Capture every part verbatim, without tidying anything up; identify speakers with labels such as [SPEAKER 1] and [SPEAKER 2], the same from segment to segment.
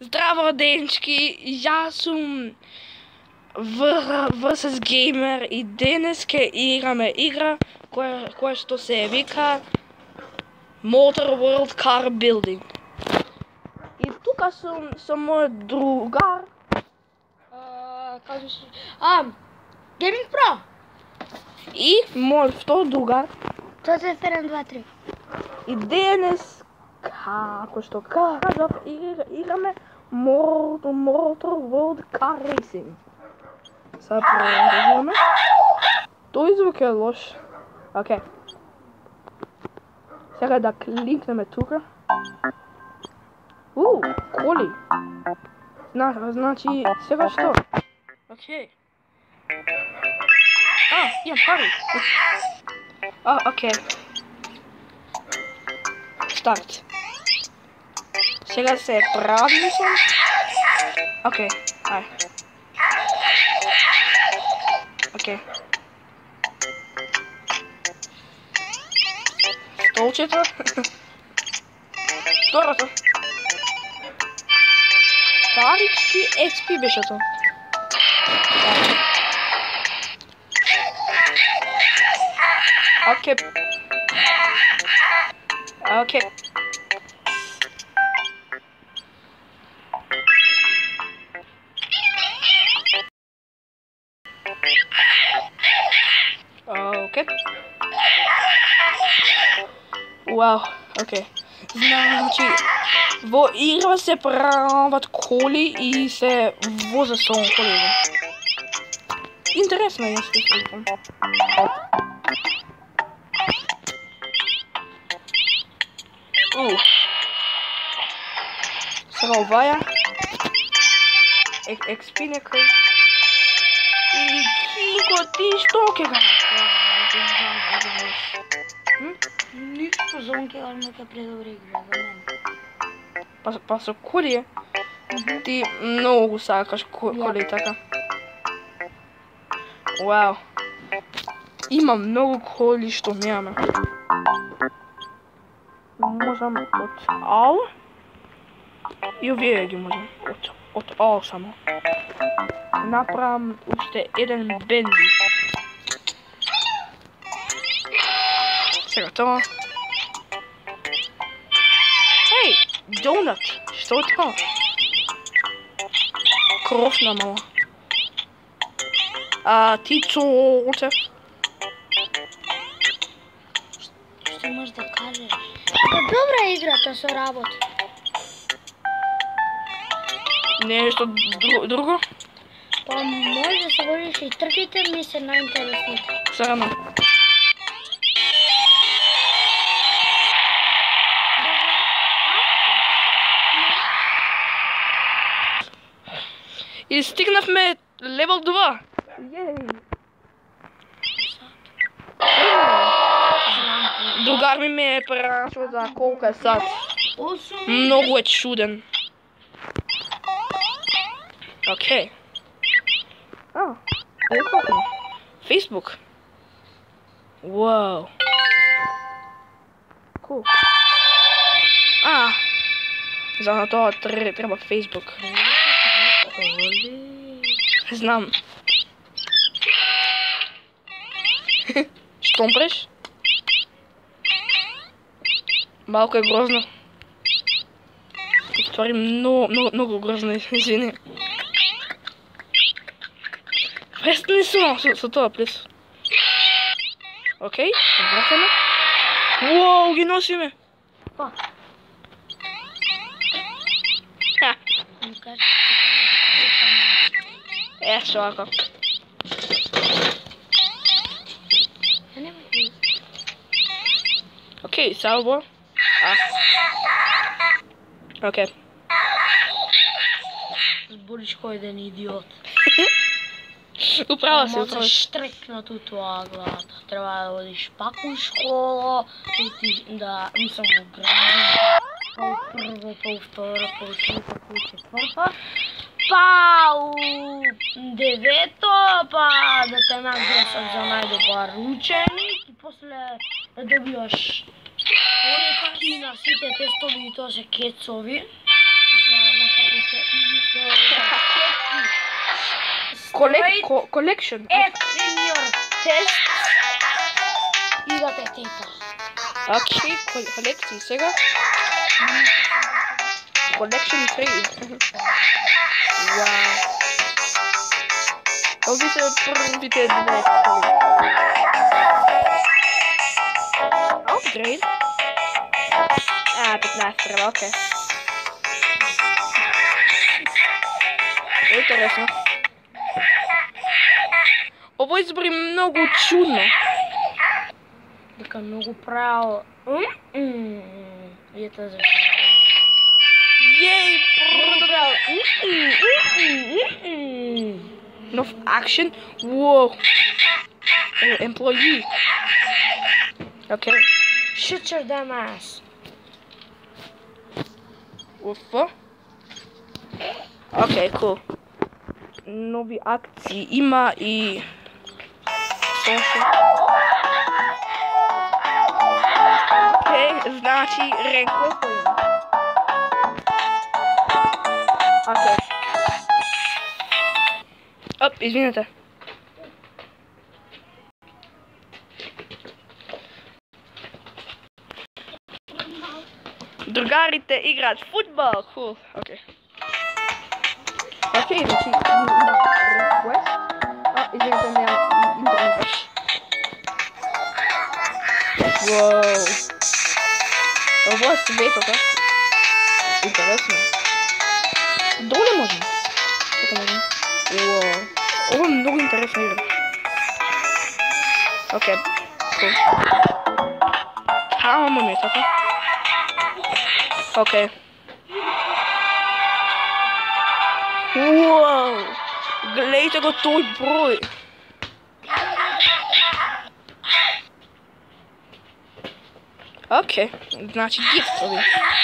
[SPEAKER 1] Здраво, денчки, јас сум versus Gamer и денес ке играме игра која, која што се вика Motor World Car Building. И тука сум со мојот другар.
[SPEAKER 2] А, кажи се. А, Gaming Pro.
[SPEAKER 1] И мојот втор другар.
[SPEAKER 2] Тоа е седем два три.
[SPEAKER 1] И денес, како што кажав, играме Motor World Car Racing. Сега проверуваме. Тој звук е лош. Океј. Сега да кликнеме тука. У, коли. Зна, значи, сега што? Океј. А, имам пари. А, океј. Старт. Сега се прави, мислам. Океј, ај. Океј. Столчето. Второто. Парички екс пи беше тоа. Океј. Океј. Океј. Вау, океј. Значи, во игра се прават коли и се возат со коли. Интересно е, јас мислам. У. Сега оваја. екс пи некој. И Кинко, ти што ке го направиш?
[SPEAKER 2] Ништо за он ке нека предобра игра за мене.
[SPEAKER 1] Па, па со коли ти многу сакаш коли, така. Вау. Има многу коли што немаме. Можам од ал и овие ги можам. Од, од ал само. Направам уште еден бенди. Сега тоа. Хеј, донат. Што е тоа? Кровна мала. А ти чоте?
[SPEAKER 2] Што имаш да кажеш? Па добра играта со работа.
[SPEAKER 1] Нешто друго?
[SPEAKER 2] Па може да се водиш и трките, ми се најинтересните.
[SPEAKER 1] Сарано. И стигнавме левел два. Јеј. Другар ми ме е прашал за колку е сат. Многу е чуден. Океј. А, Facebook. Вау. Кул. А. За тоа треба Facebook. Знам. Што компреш? Малко е грозно. Ствари много, много, много грозно, извини. Престани со, со, со тоа, плес. Океј, вратаме. Уоу, ги носиме.
[SPEAKER 2] Па.
[SPEAKER 1] Ха. Е, шо Океј, салво. А. Океј.
[SPEAKER 2] Збориш кој еден идиот.
[SPEAKER 1] Управа се,
[SPEAKER 2] Може
[SPEAKER 1] управа се.
[SPEAKER 2] штрекнато тоа главата. Треба да одиш пак у школа, и ти да, мислам во градинка, па у прво, па у второ, па у трето, па у четврто, па у девето, па да те нагласат за најдобар ученик и после да добиваш орекки на сите тестови и тоа се кецови за на факултет.
[SPEAKER 1] Collect, co collection.
[SPEAKER 2] F in your test. I da te teta.
[SPEAKER 1] Окей, кол коллекции сега. Collection три. Вау. Ови се първите две. Upgrade. А, петнайсет треба, окей. Интересно. Ovo izbori mnogo čudno.
[SPEAKER 2] Така много право. Ето защо.
[SPEAKER 1] Ей,
[SPEAKER 2] Много право.
[SPEAKER 1] Нов акшен. Wow. Employee. Окей.
[SPEAKER 2] Shut your damn ass.
[SPEAKER 1] Уфа. Окей, cool. Нови акции има и... Окей, значи рекорд има. Окей. Оп, извинете. Другарите играят в футбол. Хубаво. Окей. Окей, значи има request. А, извинете, няма интернет. Воу. Това е светото. Интересно. Долу можем? Тук можем. Воу. Ovo е много интересна игра. Окей. Cool. Само момент, така? Окей. Уау! Гледайте го той брой! Окей, значи гифтови.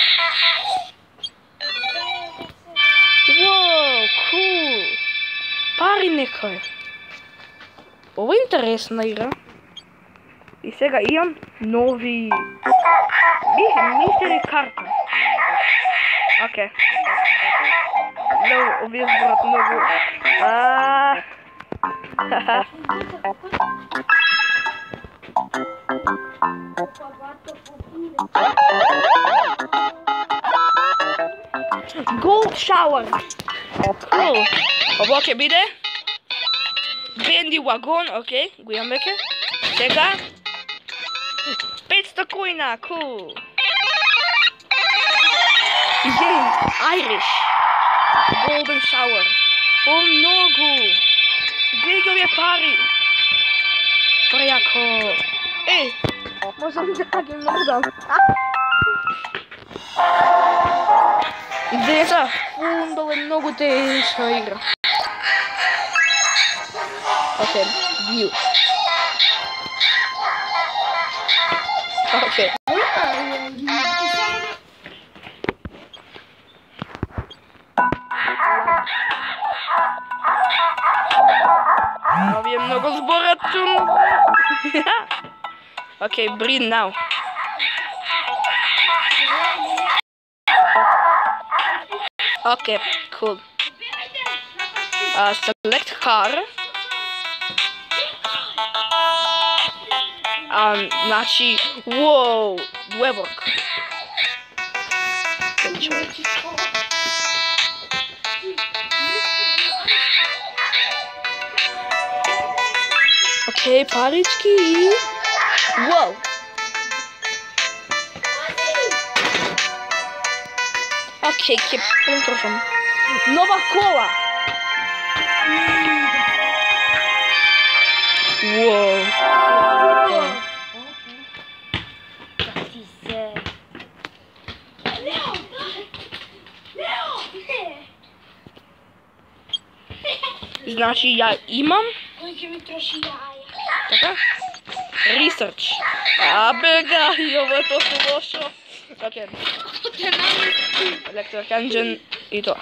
[SPEAKER 1] Уау, кул! Пари некој. Ова е интересна игра. И сега имам нови... Мистери карта. Окей. Много, овие зборат много... Аааа... Хаха. Gold shower. Cool. Ова ќе биде Бенди вагон, окей, го имам веќе. Сега петстотини коина, cool. Ей, Irish. Golden shower. О, многу. Гледај ги овие пари. Прејако. Е, можам да ги мрдам. Деца, футбол е многу тешка игра. Окей, view. Окей. Овие много зборат чудно. Окей, breathe now. Okay, cool. Uh, select car. Um, значи, wow, Wevork. Good choice. Okay, парички. Wow. Окей, ќе потрошам. Нова кола. Воу. Значи ја имам.
[SPEAKER 2] Кој ќе ми троши јаја?
[SPEAKER 1] Така? Research. Абе га, ова е толку лошо. Окей. Electric engine и тоа.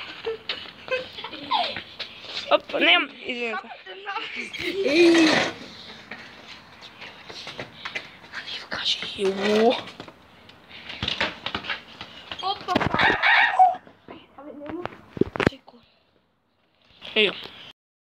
[SPEAKER 1] Оп, немам, извинете. Еј! Али вкажи, јо.
[SPEAKER 2] Опа, па. Абе, нема.
[SPEAKER 1] Секунд. Evo.